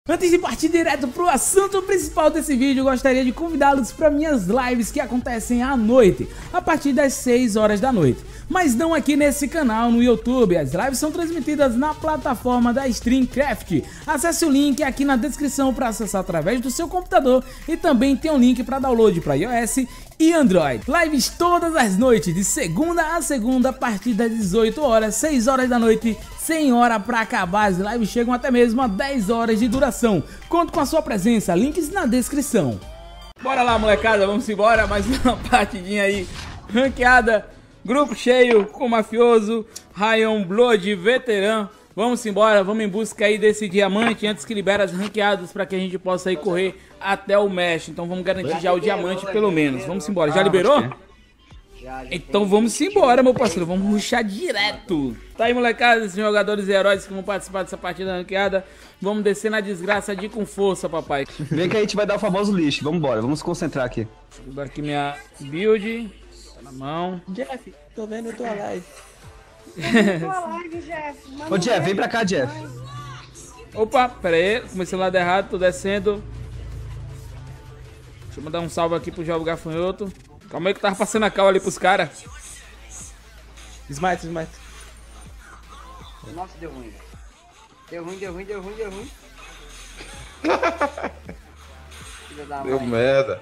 Antes de partir direto pro assunto principal desse vídeo, eu gostaria de convidá-los para minhas lives que acontecem à noite, a partir das 6 horas da noite. Mas não aqui nesse canal no YouTube, as lives são transmitidas na plataforma da Streamcraft. Acesse o link aqui na descrição para acessar através do seu computador e também tem um link para download para iOS e Android. Lives todas as noites, de segunda a segunda, a partir das 18 horas, 6 horas da noite, sem hora para acabar. As lives chegam até mesmo a 10 horas de duração. Conto com a sua presença, links na descrição. Bora lá, molecada, vamos embora. Mais uma partidinha aí, ranqueada, grupo cheio com mafioso, Ryan Blood, veterano. Vamos embora, vamos em busca aí desse diamante antes que libere as ranqueadas para que a gente possa aí correr até o Mesh. Então vamos garantir já o diamante pelo menos. Vamos embora, já liberou? Então vamos embora, meu parceiro, vamos rushar direto. Tá aí, molecada, esses jogadores e heróis que vão participar dessa partida ranqueada. Vamos descer na desgraça de com força, papai. Vem que a gente vai dar o famoso lixo, vamos embora, vamos se concentrar aqui. Vou dar aqui minha build, tá na mão. Jeff, tô vendo tua live. Ô Jeff, vem pra cá, Jeff. Opa, pera aí, comecei no lado errado, tô descendo. Deixa eu mandar um salve aqui pro Jovem Gafanhoto. Calma aí que tava passando a cal ali pros caras. Smite. Nossa, deu ruim. Deu ruim. Filha da Deu mãe. merda.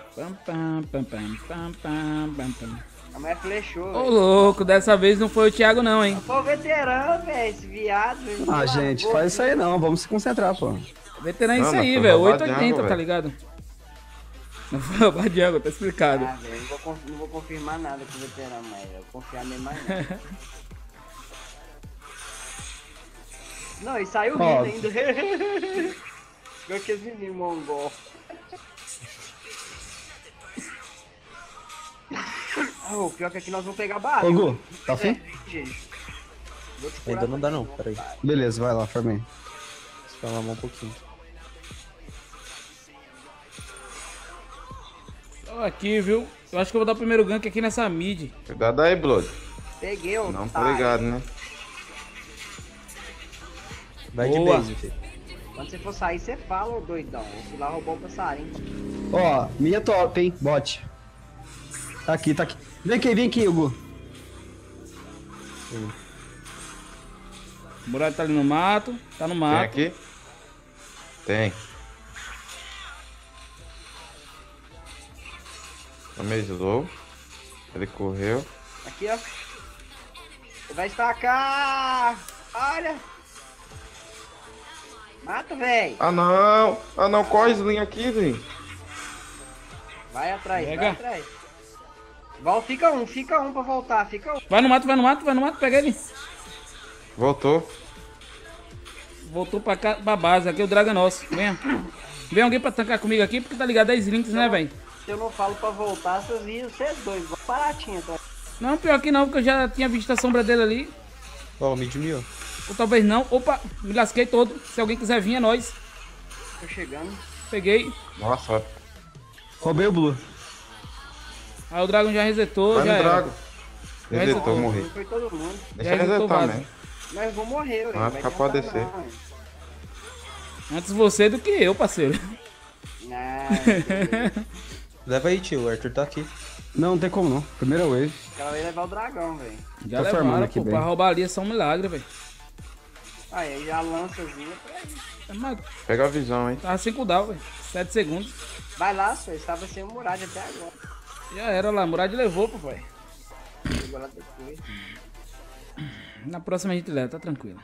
A mulher flechou. Ô louco, dessa vez não foi o Thiago não, hein. Pô, veterano, velho, esse viado. Ah, gente, faz isso aí não, vamos se concentrar, pô. Veterano é isso Não, aí, foi velho. roubar 880, Django, tá velho. ligado? Não foi roubar Django, tá explicado. Ah, velho, não vou confirmar nada com o veterano, mas eu vou confiar nele mais não. Não, ele saiu rindo Ó. ainda. Igual aqueles meninos mongol. Ah, o pior que aqui nós vamos pegar barra. Ô Gu, tá afim? Vou te curar Ainda não dá não, daqui, peraí. pai. Beleza, vai lá, formei. Espera lá um pouquinho. Tô aqui, viu? Eu acho que eu vou dar o primeiro gank aqui nessa mid. Cuidado aí, Blood. Peguei, ó. Não, tá ligado, né? Vai de Boa. base, filho. Quando você for sair, você fala, ô doidão. Eu fui lá roubar o passarinho. Ó, minha top, hein, bot. Tá aqui. Vem aqui, Hugo. O Murad tá ali no mato. Tá no Tem mato. aqui? Tem. Tomei slow. Ele correu. Aqui, ó. Ele vai estacar. Olha. Mata, véi. Ah não, corre Slim aqui, Slim. Vai atrás, Pega. vai atrás. Volta, fica um pra voltar, fica um. Vai no mato, pega ele. Voltou. Voltou pra cá, pra base. Aqui o Drago é nosso. Venha. Vem alguém pra tancar comigo aqui, porque tá ligado 10 links, né, velho? Se eu não falo pra voltar, vocês dois vão baratinho atrás. Não, pior que não, porque eu já tinha visto a sombra dele ali. Ó, o mid miou. Ou talvez não. Opa, me lasquei todo. Se alguém quiser vir, é nóis. Tô chegando. Peguei. Nossa, Roubei o Blue. Aí o Dragon já resetou, vai já no era. Drago. Já Resetou, resetou. morri. Foi todo mundo. Deixa ele resetou resetar vaza. mesmo. Mas eu vou morrer, velho. Ah, fica pra descer. Antes você do que eu, parceiro. Não, Leva aí, tio, o Arthur tá aqui. Não tem como não. Primeira wave. o cara vai levar o dragão, velho. Já Tô formando levaram, aqui pô. bem. Pra roubar ali é só um milagre, velho. Aí já lançazinha pra aí. É, mas Pega a visão, hein. tava sem cooldown, velho. 7 segundos. Vai lá, senhor. Estava sem o Murad até agora. Já era lá. Murad levou, papai. Chegou lá depois. Na próxima a gente leva, tá tranquilo.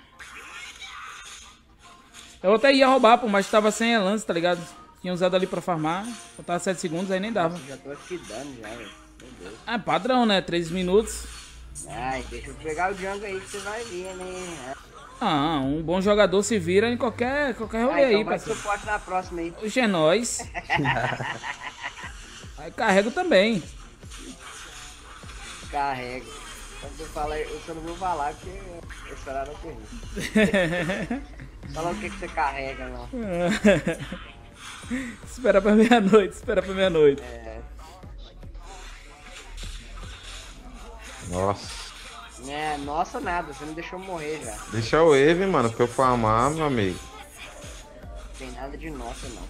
Eu até ia roubar, pô, mas tava sem lance, tá ligado? Tinha usado ali pra farmar. Faltava 7 segundos, aí nem dava. Já tô aqui dando já, velho. Meu Deus. É padrão, né? 3 minutos. Ai, deixa eu pegar o jungle aí que você vai ver, né? Ah, um bom jogador se vira em qualquer rolê Então aí, vai parceiro. suporte na próxima aí. Hoje é nóis. Aí carrego também. Carrega. Quando eu falar, eu só não vou falar porque esse horário é terrível. Fala o que você carrega, não. Espera pra meia-noite, É. Nossa. É, nossa nada, você não deixou eu morrer já. Deixa o Wave, mano, pra eu farmar, meu amigo. tem nada de nossa, não.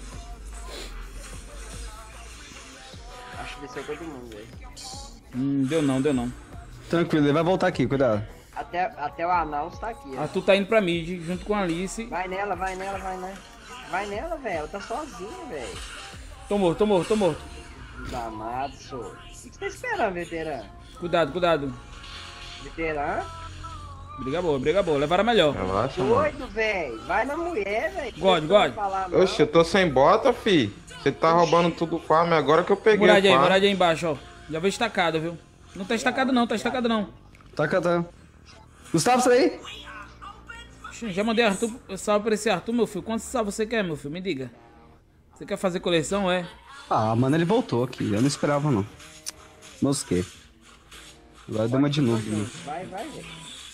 Acho que desceu todo mundo, velho. Deu não, deu não. Tranquilo, ele vai voltar aqui, cuidado. Até o Anaus tá aqui, ó. Arthur tá indo pra mid, junto com a Alice. Vai nela, vai nela, vai nela. Vai nela, velho. Ela tá sozinha, velho. Tô morto, tô morto, tô morto. Danado, sou. O que você tá esperando, veterano? Cuidado, cuidado. Veterano? Briga boa. Levaram melhor. Relaxa, mano. Doido, velho. Vai na mulher, velho. God. Oxe, eu tô sem bota, fi. Você tá roubando tudo farm agora que eu peguei Murad farm. aí embaixo, ó. Já veio estacado, viu? Não tá estacado não, tá estacado não. Tá. Gustavo, sai aí. Já mandei Arthur, salve pra esse Arthur, meu filho. Quantos salve você quer, meu filho? Me diga. Você quer fazer coleção, é? Ah, mano, ele voltou aqui. Eu não esperava, não. Mosquei. Agora deu uma de novo. Né? Vai, velho.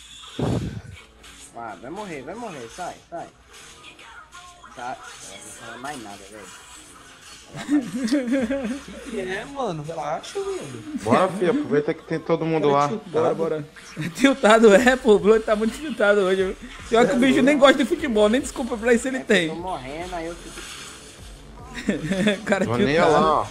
Ah, vai morrer. Sai. Sai. Não fala mais nada, velho. É, mano, relaxa, velho. Bora, fi, aproveita que tem todo mundo lá. Bora. Tiltado pô. O Blood tá muito tiltado hoje. Viu? Pior que o bicho nem gosta de futebol, nem desculpa pra isso ele tem. Eu tô morrendo, aí eu fico... Cara, Tô nem lá, ó.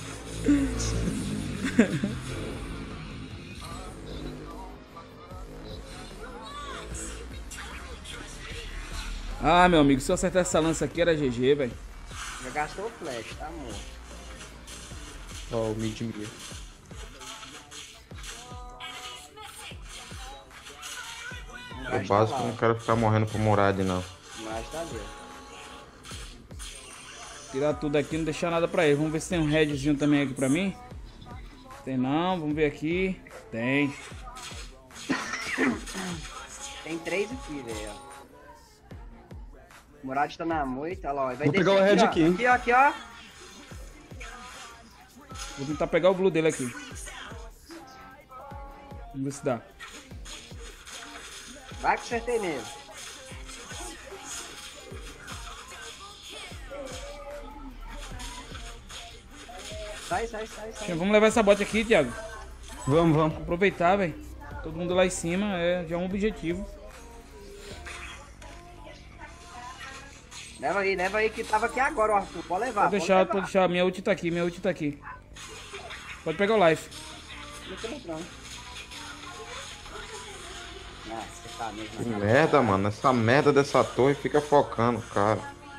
Ah, meu amigo, se eu acertar essa lança aqui era GG, velho. Já gastou o flash, tá morto. Ó, o mid mio. O básico, eu não quero ficar morrendo pro Murad, não. Mas tá dentro. Tirar tudo aqui, não deixar nada pra ele. Vamos ver se tem um redzinho também aqui pra mim. Tem não, vamos ver aqui. Tem. Tem 3 aqui, velho. O Murad tá na moita, olha lá, ó. Vai Vou pegar descer o red ó. aqui, hein? Aqui, ó. Vou tentar pegar o blue dele aqui. Vamos ver se dá. Vai que acertei nele. Sai. Vamos levar essa bot aqui, Thiago. Vamos. Aproveitar, velho. Todo mundo lá em cima, já é um objetivo. Leva aí que tava aqui agora, o Arthur. Pode levar. Pode deixar. Minha ult tá aqui, Pode pegar o life. Ah, você tá mesmo. Que merda, mano. Essa merda dessa torre fica focando, cara.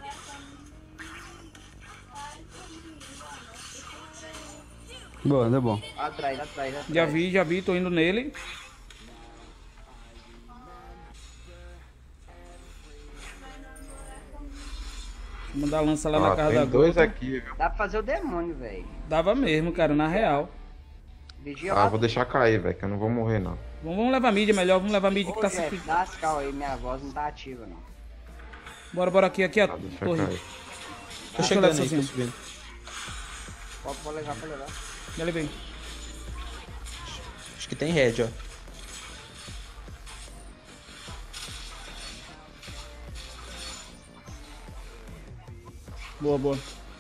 Boa, deu bom. Atrás. Já vi, tô indo nele. Vou mandar a lança lá na casa da Tem dois gota. aqui, viu? Dá pra fazer o demônio, velho. Dava mesmo, cara, na real. Vigia Ah, lá. vou deixar cair, velho, que eu não vou morrer, não. Vamos levar mid melhor, vamos levar mid que Ô, tá Jeff, se... dá as cal aí, minha voz não tá ativa, não. Bora aqui, ó. Ah, deixa Torre. cair. Tô eu chegando levo aí, tô sozinho. subindo. Pode levar. Já levei. Acho que tem red, ó. Boa.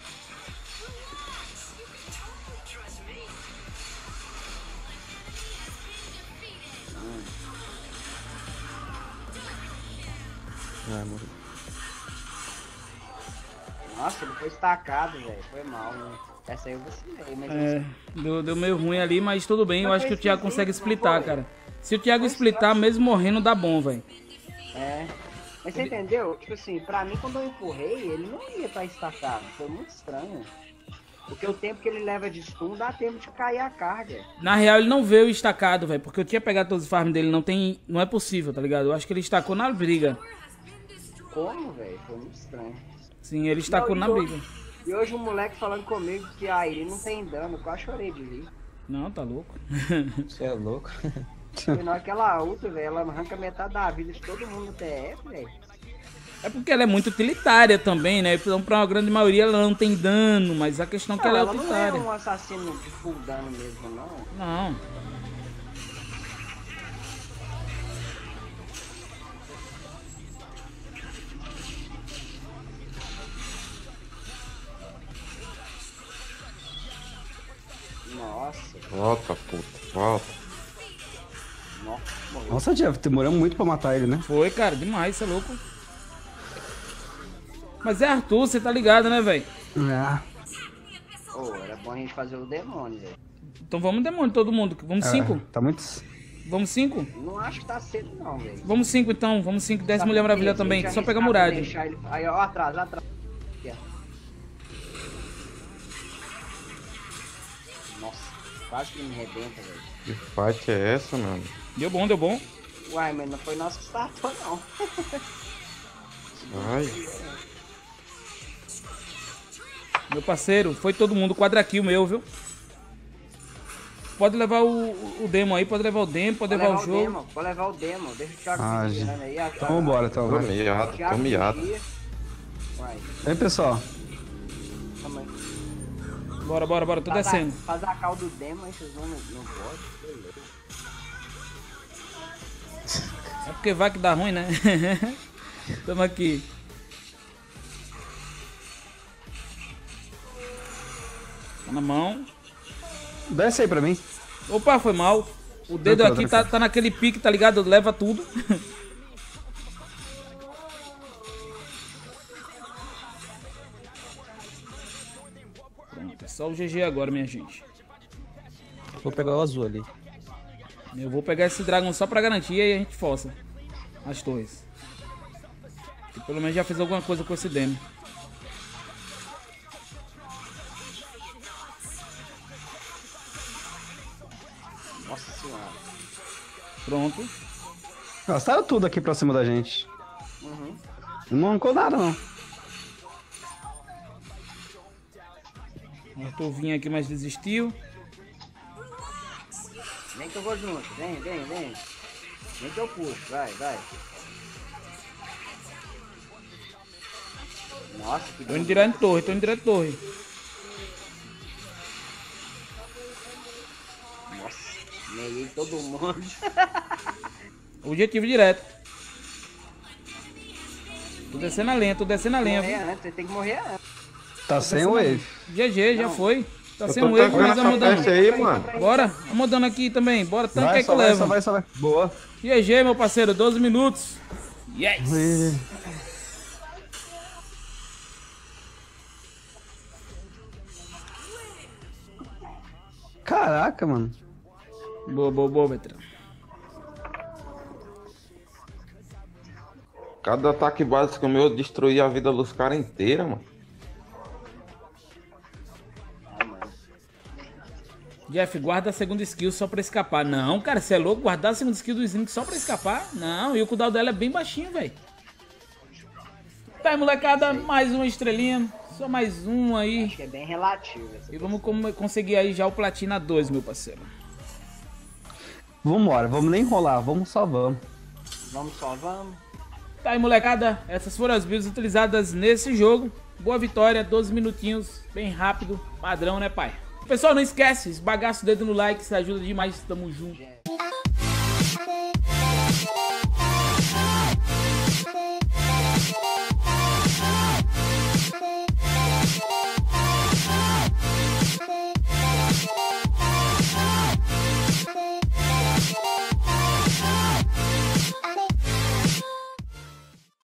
Ah, morri. Nossa, ele foi estacado, velho. Foi mal, né? Essa aí eu vacilei, mas... Deu meio ruim ali, mas tudo bem. Eu Mas acho que o foi Thiago esquisito, consegue não splitar, foi? cara. Se o Thiago splitar, mesmo morrendo, dá bom, velho. É. Mas você entendeu? Tipo assim, pra mim, quando eu empurrei, ele não ia estar estacado. Foi muito estranho. Porque o tempo que ele leva de stun, dá tempo de cair a carga. Na real, ele não veio estacado, velho. Porque eu tinha pegado todos os farms dele. Não é possível, tá ligado? Eu acho que ele estacou na briga. Como, velho? Foi muito estranho. Sim, ele estacou na briga. E hoje um moleque falando comigo que ele não tem dano. Eu quase chorei de rir. Não, tá louco. Você é louco. Foi na hora que ela ulta, velho, ela arranca metade da vida de todo mundo no TF, velho. É porque ela é muito utilitária também, né? Então, pra uma grande maioria, ela não tem dano. Mas a questão é que ela é não é utilitária. um assassino de full dano mesmo, não. Não. Nossa, Volta, puta, volta. morreu. Nossa, Jeff, demoramos muito pra matar ele, né? Foi, cara, demais, você é louco. Mas é Arthur, você tá ligado, né, velho? É. Ô, era bom a gente fazer o demônio, velho. Então vamos demônio, todo mundo. Vamos 5? Tá muito... Vamos 5? Não acho que tá cedo não, velho. Vamos 5 então, vamos 5. 10 Mulher Maravilha também, só pegar Murad. Ele... Aí, ó, atrás. Aqui, ó. Nossa, quase que me arrebenta, velho. Que fight é essa, mano? Deu bom, deu bom. Uai, mas não foi nós que startou, não. Ai. Meu parceiro, foi todo mundo, quadra kill meu, viu? Pode levar o demo aí, pode levar o demo, pode levar o jogo. Pode levar o demo, deixa o Thiago segurando aí. Então vambora, então. Tô Vai. miado, tô miado. Uai, Aí, pessoal. calma aí. Bora, tô descendo. Faz a cal do demo, aí vocês vão no bot, beleza. É porque vai que dá ruim, né? Tamo aqui. Tá na mão. Desce aí pra mim. Opa, foi mal. O dedo Tranquilo, aqui tá naquele pique, tá ligado? Leva tudo. Pronto, é só o GG agora, minha gente. Vou pegar o azul ali. Eu vou pegar esse dragão só pra garantir e aí a gente força as torres. Que pelo menos já fez alguma coisa com esse demo. Nossa senhora. Pronto. Gastaram tudo aqui pra cima da gente. Uhum. Não arrancou nada, não. O Arthur vinha aqui, mas desistiu. Vem que eu vou junto, vem. Vem que eu puxo, vai. Nossa, que Tô indo direto em torre, Nossa, meiei todo mundo. Objetivo direto. Tô descendo a lenha, Morrer viu? antes, você tem que morrer antes. Tá sem wave. GG, já foi. Tá Eu sendo tô wave, tancando mas essa amodando. peste aí, mano. Bora, amodando aqui também. Bora, tanque Vai, aí que eu só vai, levo. só vai, só vai. Boa. GG, meu parceiro, 12 minutos. Yes! Caraca, mano. Boa, Betrão. Cada ataque básico meu eu destruí a vida dos caras inteira, mano. Jeff, guarda a segunda skill só pra escapar. Não, cara, você é louco? Guardar a segunda skill do Slink só pra escapar? Não, e o cooldown dela é bem baixinho, velho. Tá aí, molecada, mais uma estrelinha. Só mais um aí. Acho que é bem relativo. E vamos conseguir aí já o Platina 2, meu parceiro. Vambora, vamos nem enrolar, vamos só vamos. Vamos. Tá aí, molecada, essas foram as builds utilizadas nesse jogo. Boa vitória, 12 minutinhos, bem rápido, padrão, né, pai? Pessoal, não esquece, esbagaça o dedo no like, isso ajuda demais, tamo junto.